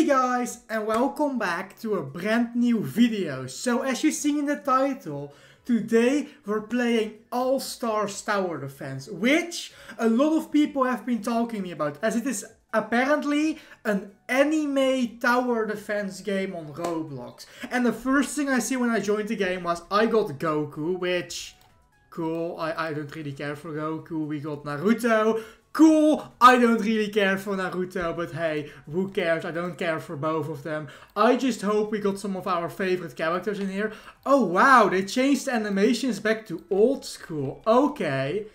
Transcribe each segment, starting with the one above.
Hey guys, and welcome back to a brand new video. So as you see in the title, today we're playing All Stars Tower Defense, which a lot of people have been talking to me about, as it is apparently an anime tower defense game on Roblox. And the first thing I see when I joined the game was I got Goku, which, cool, I don't really care for Goku. We got Naruto. Cool, I don't really care for Naruto, but hey, who cares? I don't care for both of them. I just hope we got some of our favorite characters in here. Oh wow, they changed the animations back to old school. Okay,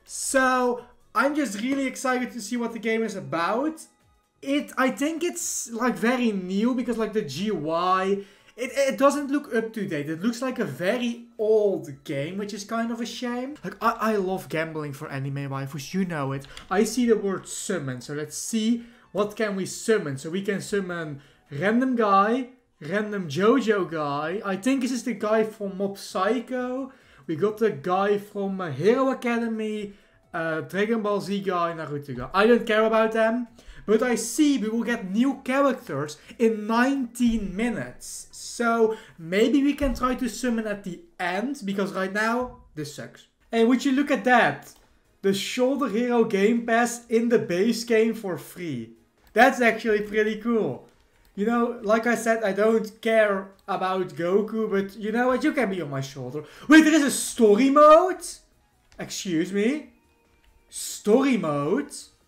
so I'm just really excited to see what the game is about. I think it's like very new because like the GUI, it doesn't look up to date. It looks like a very old game, which is kind of a shame. Like, I love gambling for anime waifus, you know it. I see the word summon, so let's see what can we summon. So we can summon random guy, random JoJo guy. I think this is the guy from Mob Psycho. We got the guy from Hero Academy, Dragon Ball Z guy, Naruto guy. I don't care about them. But I see we will get new characters in 19 minutes. So maybe we can try to summon at the end, because right now, this sucks. Hey, would you look at that? The Shoulder Hero Game Pass in the base game for free. That's actually pretty cool. You know, like I said, I don't care about Goku, but you know what? You can be on my shoulder. Wait, there is a story mode? Excuse me? Story mode?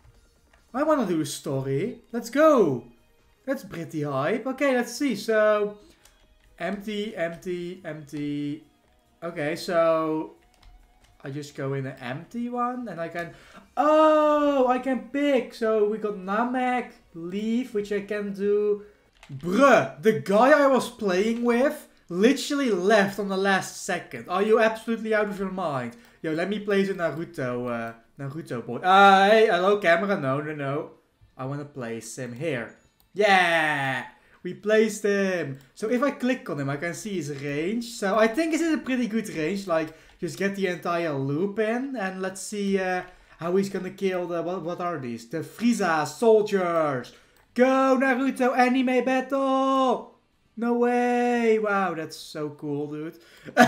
I want to do a story. Let's go. That's pretty hype. Okay, let's see. So, empty, empty, empty. Okay, so I just go in an empty one and I can... Oh, I can pick. So we got Namek, Leaf, which I can do. Bruh, the guy I was playing with literally left on the last second. Are you absolutely out of your mind? Yo, let me play the Naruto boy. Hey, hello camera. No. I want to place him here. Yeah! We placed him. So if I click on him, I can see his range. So I think this is a pretty good range. Like, just get the entire loop in. And let's see how he's gonna kill the... What are these? The Frieza soldiers. Go Naruto anime battle! No way! Wow, that's so cool, dude.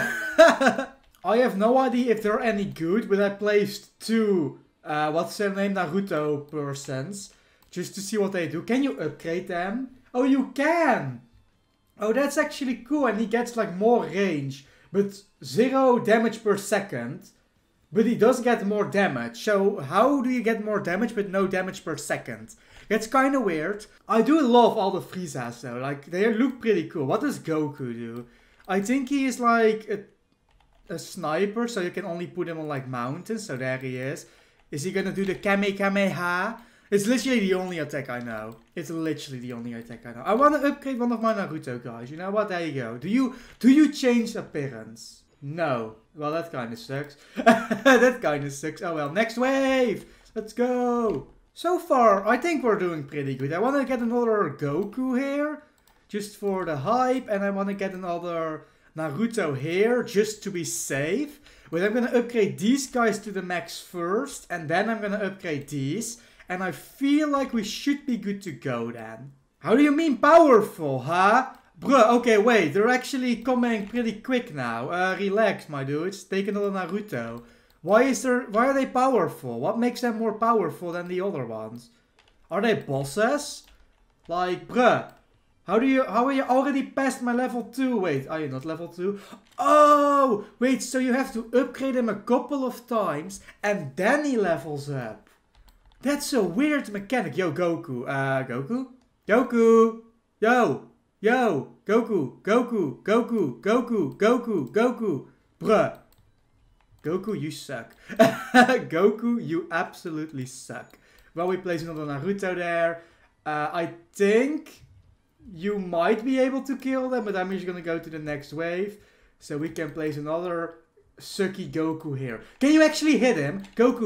I have no idea if they're any good, but I placed two, what's their name, Naruto persons, just to see what they do. Can you upgrade them? Oh, you can! Oh, that's actually cool, and he gets like more range, but 0 damage per second. But he does get more damage, so how do you get more damage but no damage per second? That's kind of weird. I do love all the Friezas though, like they look pretty cool. What does Goku do? I think he is like a sniper, so you can only put him on like mountains. So there he is. Is he gonna do the Kamehameha? It's literally the only attack I know. It's literally the only attack I know. I want to upgrade one of my Naruto guys. You know what? There you go. Do you change appearance? No. Well, that kind of sucks. That kind of sucks. Oh well. Next wave. Let's go. So far, I think we're doing pretty good. I want to get another Goku here, just for the hype, and I want to get another Naruto here, just to be safe. But I'm gonna upgrade these guys to the max first, and then I'm gonna upgrade these. And I feel like we should be good to go then. How do you mean powerful, huh? Bruh, okay, wait, they're actually coming pretty quick now. Relax, my dudes. Take another Naruto. Why are they powerful? What makes them more powerful than the other ones? Are they bosses? Like, bruh. How are you already past my level 2? Wait, are you not level 2? Oh! Wait, so you have to upgrade him a couple of times and then he levels up. That's a weird mechanic. Yo, Goku. Goku? Goku! Yo! Goku! Goku! Bruh. Goku, you suck. Goku, you absolutely suck. Well, we place another Naruto there. I think you might be able to kill them, but I'm just gonna go to the next wave. So we can place another sucky Goku here. Can you actually hit him?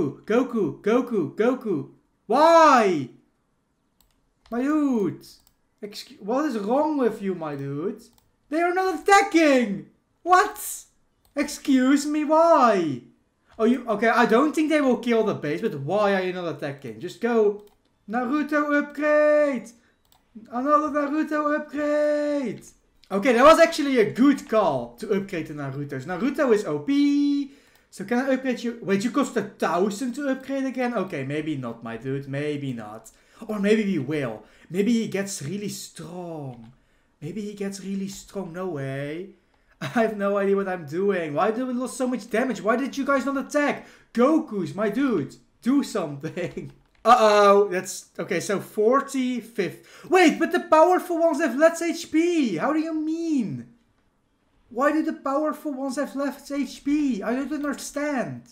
Goku. Why? My dude. What is wrong with you, my dude? They are not attacking! What? Excuse me, why? Oh, okay, I don't think they will kill the base, but why are you not attacking? Just go. Naruto upgrade! Another Naruto upgrade! Okay, that was actually a good call to upgrade the Narutos. Naruto is OP. So can I upgrade you? Wait, you cost 1,000 to upgrade again? Okay, maybe not, my dude. Maybe not. Or maybe we will. Maybe he gets really strong. Maybe he gets really strong. No way. I have no idea what I'm doing. Why do we lose so much damage? Why did you guys not attack? Goku's, my dude. Do something. Uh-oh. That's... Okay, so 45th. Wait, but the powerful ones have less HP. How do you mean? Why do the powerful ones have less HP? I don't understand.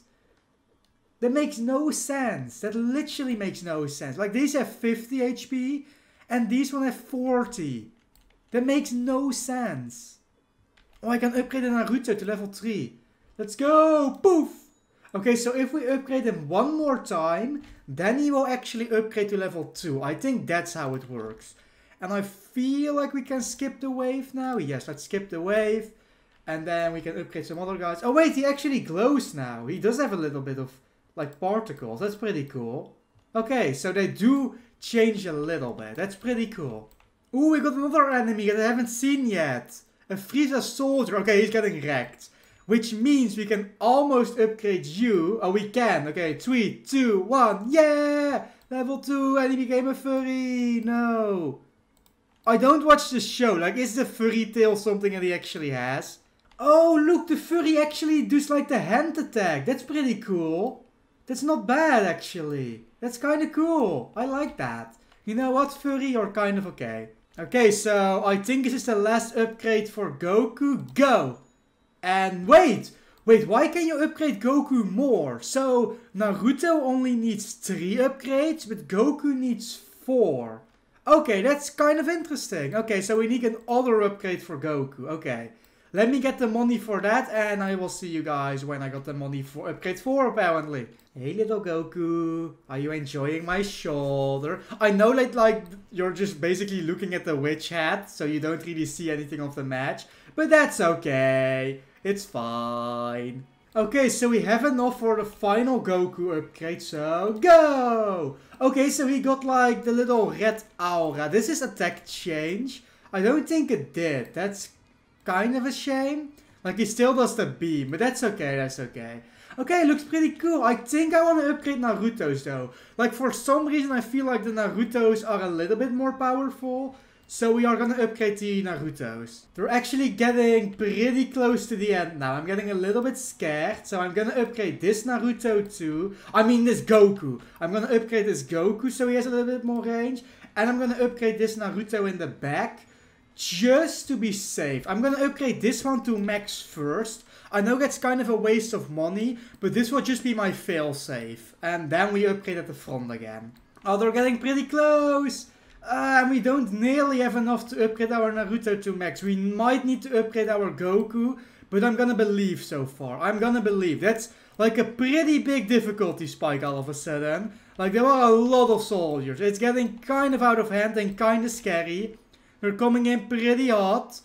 That makes no sense. That literally makes no sense. Like, these have 50 HP. And these one have 40. That makes no sense. Oh, I can upgrade the Naruto to level 3. Let's go! Poof! Okay, so if we upgrade him one more time, then he will actually upgrade to level 2. I think that's how it works. And I feel like we can skip the wave now. Yes, let's skip the wave. And then we can upgrade some other guys. Oh wait, he actually glows now. He does have a little bit of, like, particles. That's pretty cool. Okay, so they do change a little bit. That's pretty cool. Ooh, we got another enemy that I haven't seen yet. A Frieza soldier. Okay, he's getting wrecked. Which means we can almost upgrade you. Oh, we can. Okay, 3, 2, 1. Yeah! Level 2 and he became a furry. No. I don't watch the show. Like, is the furry tail something that he actually has? Oh, look, the furry actually does like the hand attack. That's pretty cool. That's not bad, actually. That's kind of cool. I like that. You know what, furry? You're kind of okay. Okay, so I think this is the last upgrade for Goku. Go! And wait, why can you upgrade Goku more? So Naruto only needs 3 upgrades, but Goku needs 4. Okay, that's kind of interesting. Okay, so we need another upgrade for Goku. Okay, let me get the money for that and I will see you guys when I got the money for upgrade 4 apparently. Hey little Goku, are you enjoying my shoulder? I know that like you're just basically looking at the witch hat, so you don't really see anything of the match. But that's okay, it's fine. Okay, so we have enough for the final Goku upgrade, so go! Okay, so he got like the little red aura. This is attack change. I don't think it did, that's kind of a shame. Like he still does the beam, but that's okay, that's okay. Okay, looks pretty cool. I think I want to upgrade Naruto's though. Like for some reason I feel like the Naruto's are a little bit more powerful. So we are gonna upgrade the Naruto's. They're actually getting pretty close to the end now. I'm getting a little bit scared. So I'm gonna upgrade this Naruto too. I mean this Goku. I'm gonna upgrade this Goku so he has a little bit more range. And I'm gonna upgrade this Naruto in the back. Just to be safe. I'm gonna upgrade this one to max first. I know that's kind of a waste of money, but this will just be my failsafe. And then we upgrade at the front again. Oh, they're getting pretty close. And we don't nearly have enough to upgrade our Naruto to max. We might need to upgrade our Goku, but I'm gonna believe so far. I'm gonna believe. That's like a pretty big difficulty spike all of a sudden. Like there are a lot of soldiers. It's getting kind of out of hand and kind of scary. They're coming in pretty hot.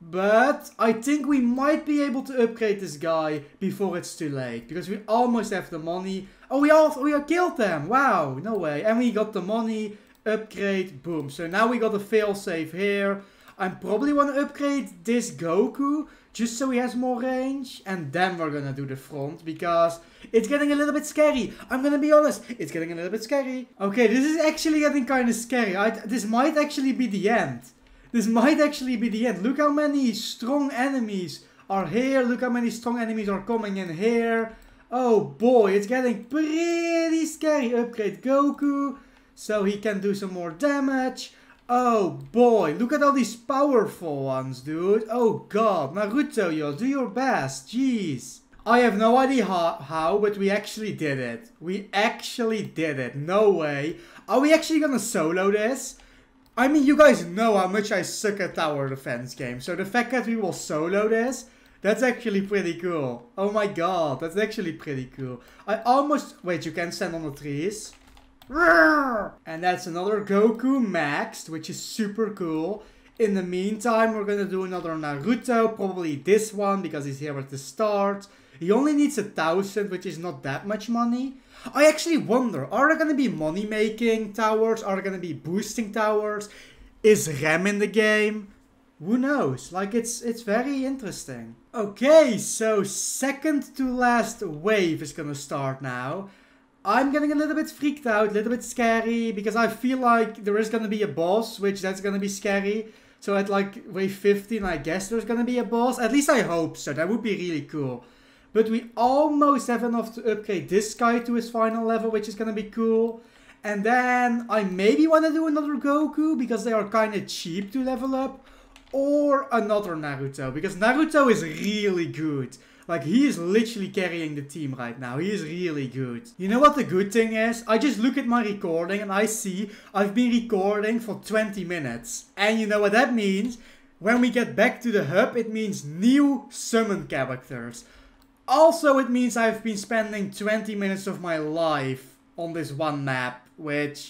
But I think we might be able to upgrade this guy before it's too late. Because we almost have the money. Oh, we killed them. Wow, no way. And we got the money. Upgrade, boom. So now we got a failsafe here. I probably want to upgrade this Goku. Just so he has more range. And then we're gonna do the front. Because it's getting a little bit scary. I'm gonna be honest. It's getting a little bit scary. Okay, this is actually getting kind of scary. This might actually be the end. This might actually be the end. Look how many strong enemies are here. Look how many strong enemies are coming in here. Oh boy, it's getting pretty scary. Upgrade Goku so he can do some more damage. Oh boy, look at all these powerful ones, dude. Oh god, Naruto, yo, do your best. Jeez. I have no idea how, but we actually did it. We actually did it. No way. Are we actually gonna solo this? I mean, you guys know how much I suck at tower defense games. So the fact that we will solo this, that's actually pretty cool. Oh my god, that's actually pretty cool. I almost... Wait, you can stand on the trees. And that's another Goku maxed, which is super cool. In the meantime, we're gonna do another Naruto. Probably this one, because he's here at the start. He only needs 1,000, which is not that much money. I actually wonder, are there going to be money-making towers? Are there going to be boosting towers? Is Rem in the game? Who knows? Like, it's very interesting. Okay, so second to last wave is gonna start now. I'm getting a little bit freaked out, a little bit scary, because I feel like there is gonna be a boss, which that's gonna be scary. So at like wave 15, I guess there's gonna be a boss. At least I hope so. That would be really cool. But we almost have enough to upgrade this guy to his final level, which is gonna be cool. And then I maybe want to do another Goku, because they are kind of cheap to level up. Or another Naruto, because Naruto is really good. Like, he is literally carrying the team right now. He is really good. You know what the good thing is? I just look at my recording and I see I've been recording for 20 minutes. And you know what that means? When we get back to the hub, it means new summon characters. Also, it means I've been spending 20 minutes of my life on this one map, which...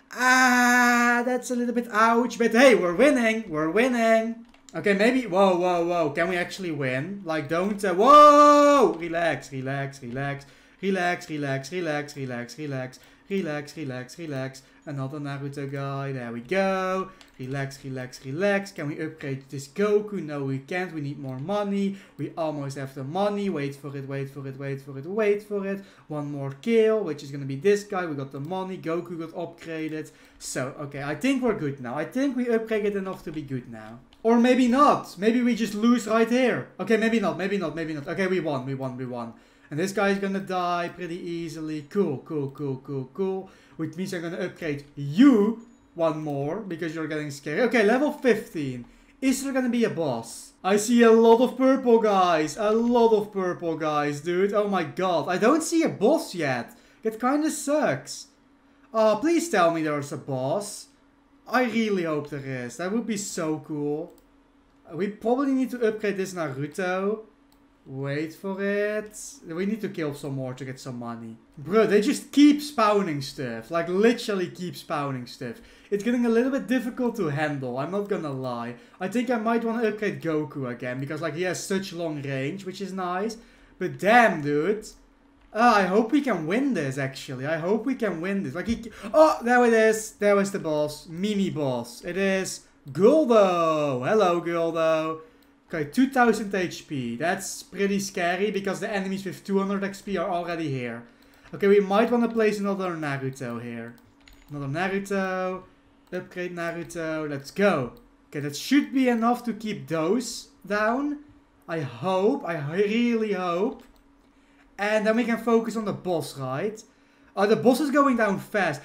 that's a little bit ouch. But hey, we're winning. We're winning. Okay, maybe... Whoa, whoa, whoa. Can we actually win? Like, don't... whoa! Relax, relax, relax. Relax, relax, relax, relax, relax. Relax, relax, relax. Another Naruto guy. There we go. Relax, relax, relax. Can we upgrade this Goku? No, we can't. We need more money. We almost have the money. Wait for it, wait for it, wait for it, wait for it. One more kill, which is going to be this guy. We got the money. Goku got upgraded. So, okay, I think we're good now. I think we upgraded enough to be good now. Or maybe not. Maybe we just lose right here. Okay, maybe not, maybe not, maybe not. Okay, we won, we won, we won. And this guy is gonna die pretty easily. Cool, cool, cool, cool, cool. Which means I'm gonna upgrade you one more, because you're getting scary. Okay, level 15. Is there gonna be a boss? I see a lot of purple guys. A lot of purple guys, dude. Oh my god. I don't see a boss yet. That kinda sucks. Oh, please tell me there's a boss. I really hope there is. That would be so cool. We probably need to upgrade this Naruto. Wait for it. We need to kill some more to get some money. Bro, they just keep spawning stuff. Like, literally keep spawning stuff. It's getting a little bit difficult to handle. I'm not gonna lie. I think I might want to upgrade Goku again. Because, like, he has such long range, which is nice. But damn, dude. I hope we can win this, actually. I hope we can win this. Like, oh, there it is. There was the boss. Mimi boss. It is Guldo. Hello, Guldo. Okay, 2000 HP. That's pretty scary because the enemies with 200 XP are already here. Okay, we might want to place another Naruto here. Another Naruto. Upgrade Naruto. Let's go. Okay, that should be enough to keep those down. I hope. I really hope. And then we can focus on the boss, right? Oh, the boss is going down fast.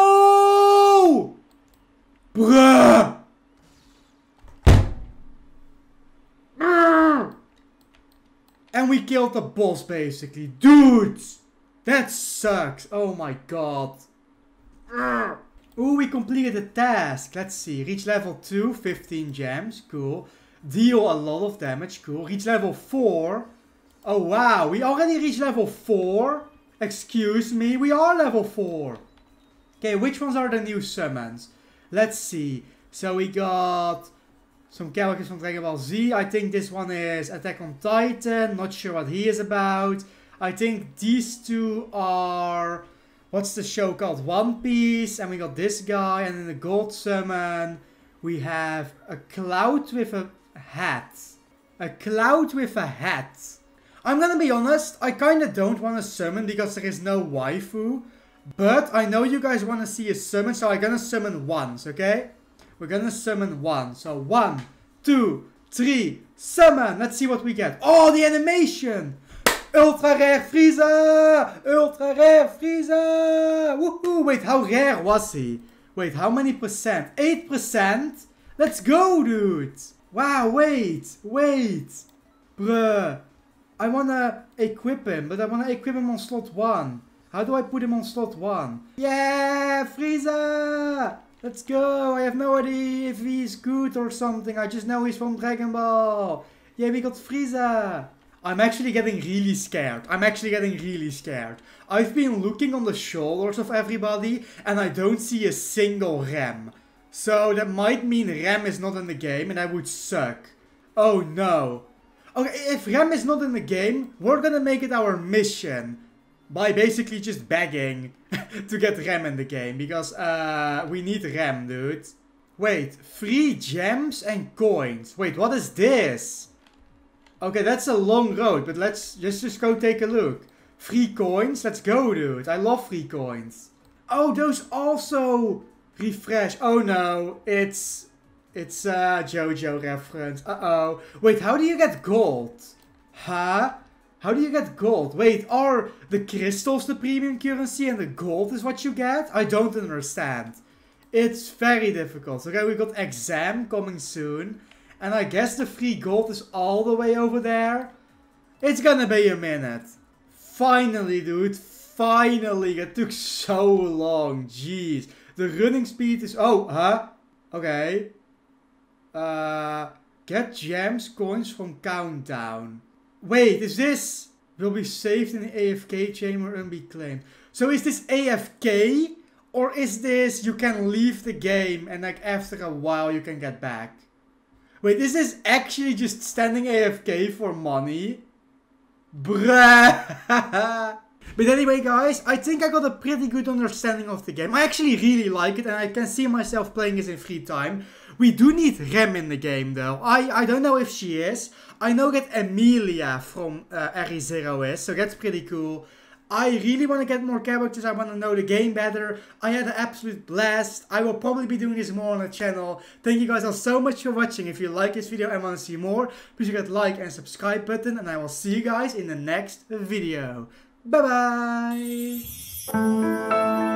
No! Bruh! And we killed the boss, basically. Dude! That sucks. Oh my god. Ooh, we completed the task. Let's see. Reach level 2, 15 gems. Cool. Deal a lot of damage. Cool. Reach level 4. Oh wow, we already reached level 4. Excuse me, we are level 4. Okay, which ones are the new summons? Let's see. So we got some characters from Dragon Ball Z. I think this one is Attack on Titan. Not sure what he is about. I think these two are... What's the show called? One Piece. And we got this guy. And in the gold summon, we have a cloud with a hat. A cloud with a hat. I'm gonna be honest, I kinda don't want to summon because there is no waifu. But I know you guys want to see a summon, so I'm gonna summon once, okay? We're gonna summon once. So 1, 2, 3, summon! Let's see what we get. Oh, the animation! Ultra rare Frieza! Ultra rare Frieza! Woohoo! Wait, how rare was he? Wait, how many percent? 8%? Let's go, dude! Wow, wait! Bruh. I wanna equip him, but I wanna equip him on slot 1. How do I put him on slot 1? Yeah, Frieza! Let's go! I have no idea if he's good or something. I just know he's from Dragon Ball. Yeah, we got Frieza. I'm actually getting really scared. I've been looking on the shoulders of everybody and I don't see a single Rem. So that might mean Rem is not in the game and that would suck. Oh no. Okay, if Rem is not in the game, we're gonna make it our mission. By basically just begging to get Rem in the game. Because we need Rem, dude. Wait, free gems and coins. Wait, what is this? Okay, that's a long road, but let's just go take a look. Free coins? Let's go, dude. I love free coins. Oh, those also refresh. Oh no, it's a JoJo reference. Uh-oh. Wait, how do you get gold? Huh? How do you get gold? Wait, are the crystals the premium currency and the gold is what you get? I don't understand. It's very difficult. Okay, we got exam coming soon. And I guess the free gold is all the way over there. It's gonna be a minute. Finally, dude. Finally. It took so long. Jeez. The running speed is... Oh, huh? Okay. Get gems, coins from countdown. Wait, is this... Will be saved in the AFK chamber and be claimed. So is this AFK? Or is this you can leave the game and like after a while you can get back? Wait, is this actually just standing AFK for money? Bruh. But anyway guys, I think I got a pretty good understanding of the game. I actually really like it and I can see myself playing this in free time. We do need Rem in the game though. I don't know if she is. I know that Emilia from RE0 is, so that's pretty cool. I really want to get more characters, I want to know the game better. I had an absolute blast. I will probably be doing this more on the channel. Thank you guys all so much for watching. If you like this video and want to see more, please hit that like and subscribe button. And I will see you guys in the next video. Bye bye!